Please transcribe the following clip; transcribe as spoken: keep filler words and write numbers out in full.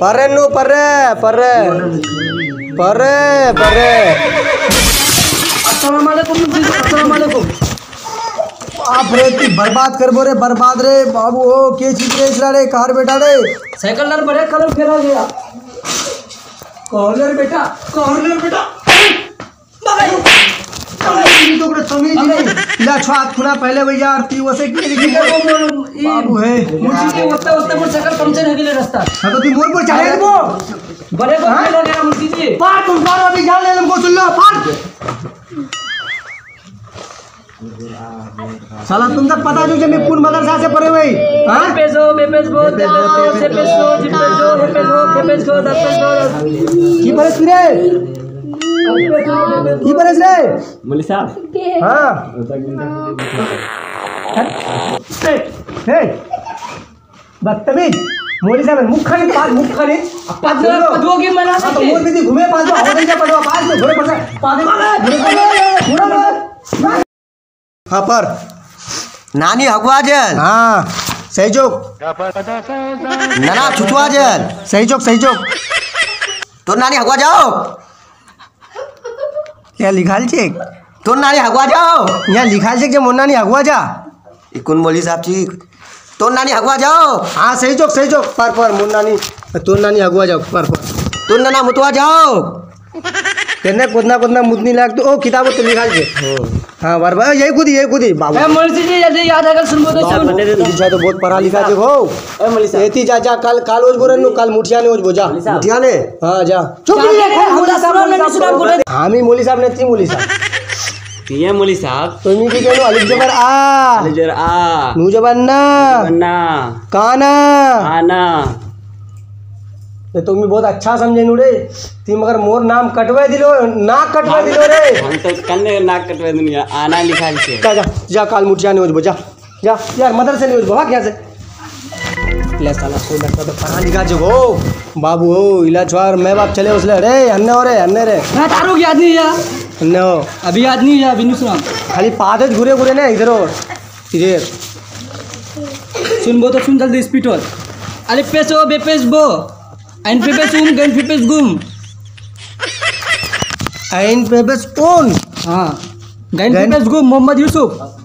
परे नु परे परे परे परे अस्सलाम वालेकुम अस्सलाम वालेकुम। आप रे ती बर्बाद कर बोरे बर्बाद रे बाबू हो के चीज रे इसरा रे कार बेटा रे साइकिल नर बड़े कलर फेरा गया कॉर्नर बेटा कॉर्नर बेटा तो बड़े तमीज नहीं ला छात खुना पहले भैया आरती वसे की लिखी बाबू है मुझे के होता होता मोर साइकिल पंक्चर हो गेले रास्ता। हां तो ती मोर पर चढ़े वो बड़े को फेरा गया मुझे जी पार तुम पार अभी जान ले हमको सुन लो पार साला तुम तक पता जो मैं कौन मदरसा से पढ़े हुए हां पेसो बेपेसो से पेसो जिपेसो हेपेसो खेपेसो दपेसो की बरस रे की बरस रे मौलवी साहब हां हे बदतमीज मौलवी साहब मुख खाने पास मुख खाने पास पदो के मना तो मोर भी घूमे पास हो गई जा पड़वा पास में घोड़े पर पास हाँ पर नानी हगवा जल हाँ सही जोक नाना छुटवा जल सही जोक सही जोक तो नानी हगवा जाओ क्या लिखाल चेक तो नानी हगवा जाओ यहाँ लिखाल चेक जो मोना नहीं हगवा जा इकुन मौलवी साहब जी तो नानी हगवा जाओ हाँ सही जोक सही जोक पर पर मुन्ना नहीं तो नानी हगवा जाओ पर पर तो नाना मुतवा जाओ तेने कुदना कुदना मुदनी लाग तो ओ किताब तो लिखाल चेक हाँ बार बार यही खुदी यही खुदी बाबू ए मौलवी जी जल्दी याद आकर सुनबो तो सुन जा तो बहुत पढ़ा लिखा चेक हो ए मौलवी साहब एती जा जा कल काल ओज बोरन नु कल मुठिया ने ओज बोजा मुठिया ने हाँ जा चुप रहो हमरा सामने नहीं सुना बोले हामी मौलवी साहब ने ती मौलवी साहब ये मौलवी साहब तो मी की कहनो अलिफ जबर आ अली जर आ नू जबर ना अन्ना काना आना ये तुम बहुत अच्छा समझे नु रे ती मगर मोर नाम कटवा दिलो नाक कटवा दिलो रे हम तो कन्ने नाक कटवा दुनिया आना लिखा छे जा जा जा काल मुठिया ने ओज बोजा जा यार मदरसे ने ओज बोहा क्या से ले साला कोई लगता तो पढ़ा लिखा जो हो बाबू हो इला छवार मैं बाप चले उसले रे अन्ने हो रे अन्ने रे ना तारो याद नहीं या अन्ने हो अभी याद नहीं या बिनु सुना खाली पादज घुरे घुरे ना इधर हो इधर सुनबो तो सुन जल्दी स्पीड हो अलिफ पेसो बेपेस बो आइन पेपेस उम गन पेपेस गुम आइन पे बस कौन हां गन पेपेस गुम मोहम्मद यूसुफ